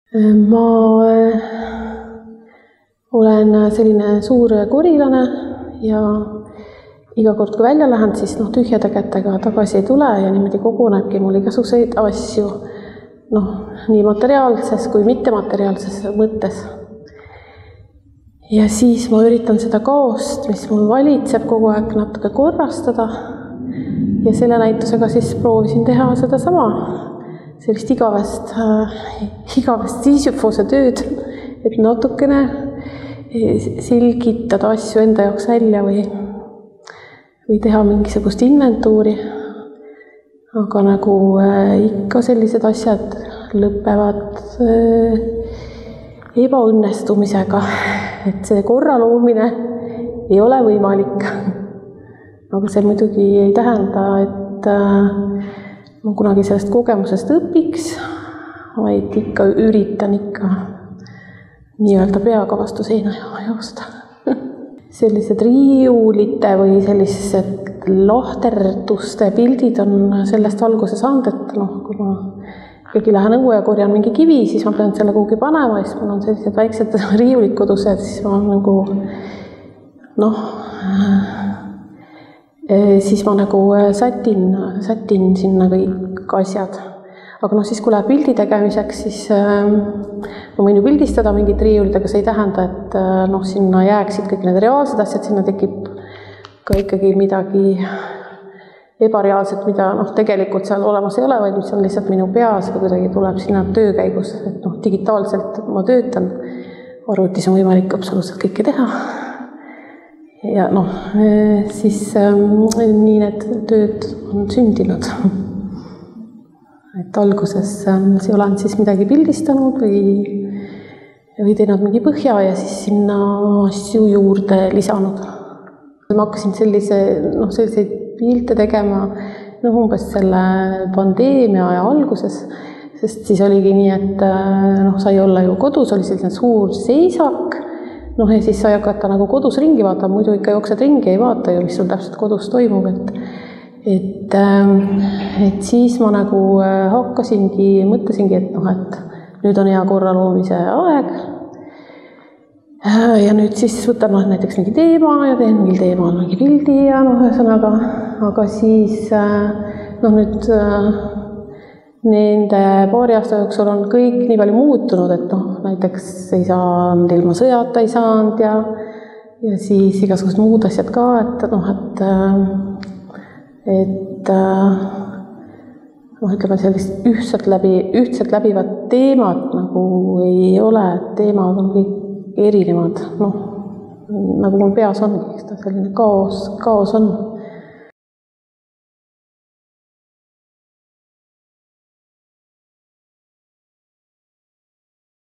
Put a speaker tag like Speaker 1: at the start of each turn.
Speaker 1: Ma olen selline suur korilane ja iga kord, kui välja lähen, siis tühjade kätega tagasi ei tule ja niimoodi kogunebki mul igasuguseid asju, nii materiaalses kui mittemateriaalses mõttes. Ja siis ma üritan seda kaost, mis mul valitseb kogu aeg natuke korrastada ja selle näitusega siis proovisin teha seda sama, sellist igavest Sisyphose tööd, et natukene selgitada asju enda jaoks välja või teha mingisugust inventuuri. Aga nagu ikka sellised asjad lõpevad ebaõnnestumisega, et see korra loomine ei ole võimalik. Aga see muidugi ei tähenda, et ma kunagi sellest kogemusest õpiks, vaid ikka üritan nii-öelda peaga vastu seina joosta. Sellised riiulite või sellised lahterduste pildid on sellest alguse saanud, et kui ma ikkagi lähen õue ja korjan mingi kivi, siis ma pean selle kuhugi panema, siis mul on sellised väiksed riiulid kodus, et siis ma siis ma sätin sinna kõik asjad. Aga siis, kui läheb pildi tegemiseks, siis ma võin ju pildistada mingid riiulid, aga see ei tähenda, et sinna jääksid kõik need reaalsed asjad, sinna tekib ka ikkagi midagi ebareaalset, mida tegelikult seal olemas ei ole, vaid mis on lihtsalt minu peas või kuidagi tuleb sinna töö käigus, et digitaalselt ma töötan, arvutis on võimalik absoluutselt kõike teha. Ja siis nii need tööd on sündinud. Et alguses olen siis midagi pildistanud või teinud mingi põhja ja siis sinna asju juurde lisanud. Ma hakkasin selliseid pilte tegema umbes selle pandeemia aja alguses, sest siis oligi nii, et sai olla ju kodus, oli selline suur seisak, ja siis sai hakata nagu kodus ringi vaata, muidu ikka jooksed ringi, ei vaata ju, mis sul täpselt kodus toimub, et siis ma nagu mõtlesingi, et nüüd on hea korra loomise aeg ja nüüd siis võtan näiteks mingi teema ja teen mingil teemal mingi pildi ja ühesõnaga, aga siis nüüd nende paari aasta jooksul on kõik nii palju muutunud, et näiteks ei saanud ilma sõjata ei saanud ja siis igasugused muud asjad ka, et ütleme sellist ühtselt läbivat teemat nagu ei ole, teemad on kõik erinevad, nagu mul peas ongi, selline kaos on.